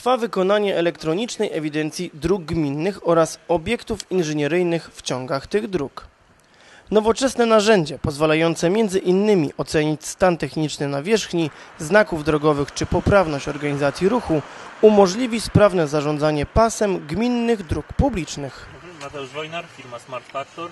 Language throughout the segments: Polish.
Trwa wykonanie elektronicznej ewidencji dróg gminnych oraz obiektów inżynieryjnych w ciągach tych dróg. Nowoczesne narzędzie pozwalające m.in. ocenić stan techniczny nawierzchni, znaków drogowych czy poprawność organizacji ruchu umożliwi sprawne zarządzanie pasem gminnych dróg publicznych. Mateusz Wojnar, firma Smart Factor.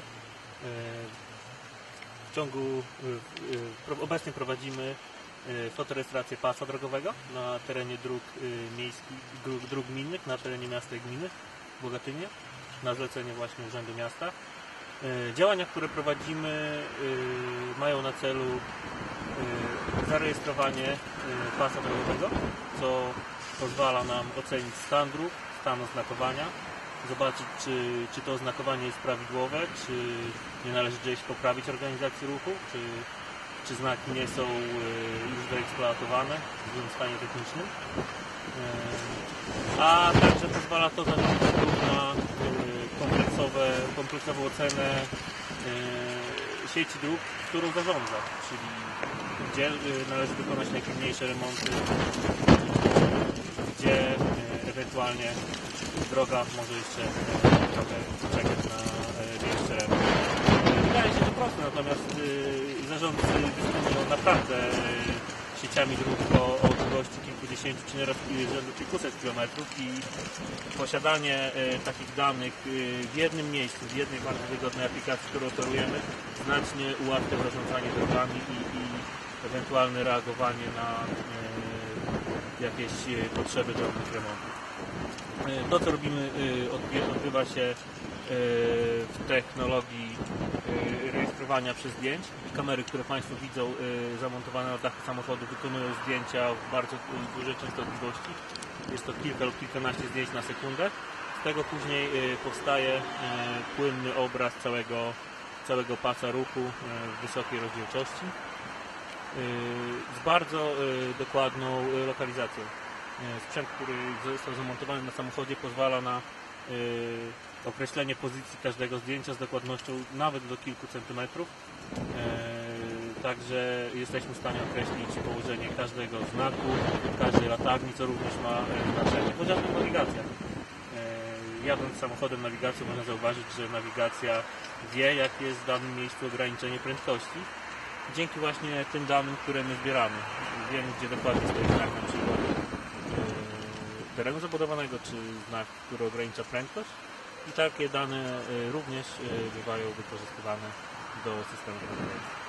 Obecnie prowadzimy fotorejestrację pasa drogowego na terenie dróg miejskich, dróg gminnych, na terenie miasta i gminy w Bogatynie, na zlecenie właśnie Urzędu Miasta. Działania, które prowadzimy, mają na celu zarejestrowanie pasa drogowego, co pozwala nam ocenić stan dróg, stan oznakowania, zobaczyć, czy to oznakowanie jest prawidłowe, czy nie należy gdzieś poprawić organizacji ruchu, czy znaki nie są już wyeksploatowane w złym stanie technicznym. A także pozwala to zarządzić na kompleksową ocenę sieci dróg, którą zarządza, czyli gdzie należy wykonać najpilniejsze remonty, gdzie ewentualnie droga może jeszcze trochę poczekać na większy remont. Wydaje się to proste, natomiast zarządcy dysponują naprawdę sieciami dróg o długości kilkudziesięciu czy nieraz kilkuset kilometrów i posiadanie takich danych w jednym miejscu, w jednej bardzo wygodnej aplikacji, którą oferujemy, znacznie ułatwia zarządzanie drogami i ewentualne reagowanie na jakieś potrzeby drobnych remontów. To, co robimy, odbywa się w technologii rejestrowania przez zdjęć. Kamery, które Państwo widzą zamontowane na dachu samochodu, wykonują zdjęcia w bardzo dużej częstotliwości. Jest to kilka lub kilkanaście zdjęć na sekundę. Z tego później powstaje płynny obraz całego pasa ruchu w wysokiej rozdzielczości z bardzo dokładną lokalizacją. Sprzęt, który został zamontowany na samochodzie, pozwala na określenie pozycji każdego zdjęcia z dokładnością nawet do kilku centymetrów. Także jesteśmy w stanie określić położenie każdego znaku, każdej latarni, co również ma znaczenie. Chociażby nawigacja. Jadąc samochodem nawigacją można zauważyć, że nawigacja wie, jakie jest w danym miejscu ograniczenie prędkości. Dzięki właśnie tym danym, które my zbieramy. Wiemy, gdzie dokładnie stoi znak na przykład terenu zabudowanego, czy znak, który ogranicza prędkość. I takie dane również bywają wykorzystywane do systemu drogowego.